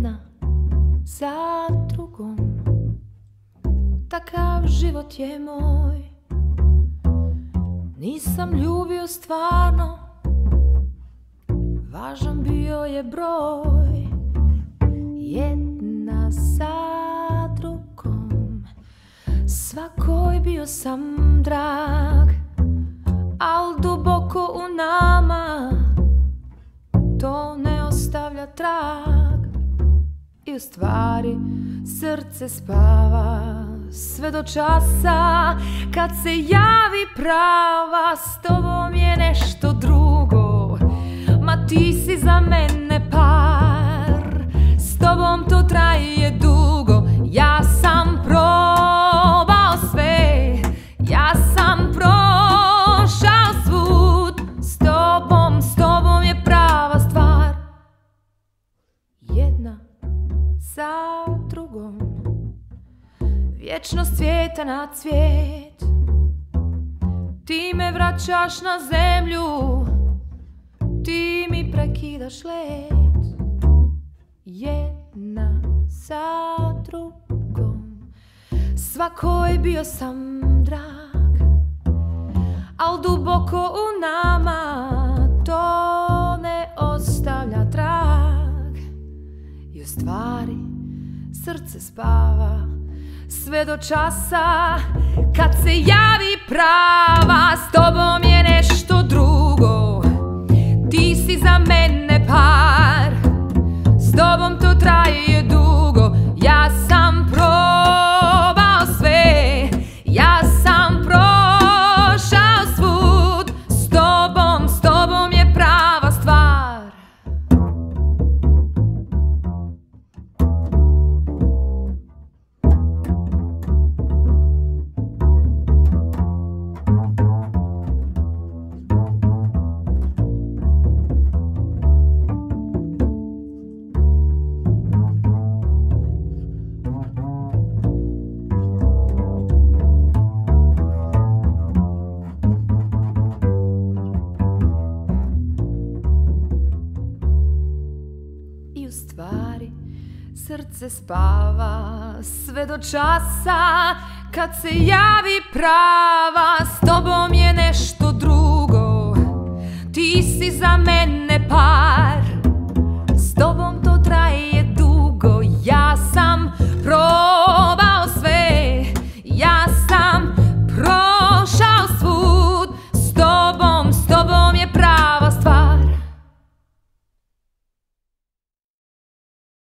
jedna za drugom. Takav život je moj. Nisam ljubio stvarno, važan bio je broj. Jedna za drugom, svakoj bio sam drag, al duboko u nama to ne ostavlja trag. I u stvari srce spava sve do časa kad se javi prava. S tobom je nešto drugo, ma ti si za mene par. S tobom to traje dugo, ja sam probao sve, ja sam prošao svud. S tobom je prava stvar. Jedna za drugom, vječnost cvijeta na cvijet. Ti me vraćaš na zemlju, ti mi prekidaš let. Jedna za drugom, svakoj bio sam drag, al duboko u nama to ne ostavlja trag. I u stvari srce spava sve do časa kad se javi prava. S tobom je nešto drugo, ti si za mene par. S tobom to traje dugo, ja sam probao sve, ja sam prošao svud. S tobom je prava stvar. I u stvari srce spava sve do časa kad se javi prava. S tobom je nešto drugo, ti si za mene par.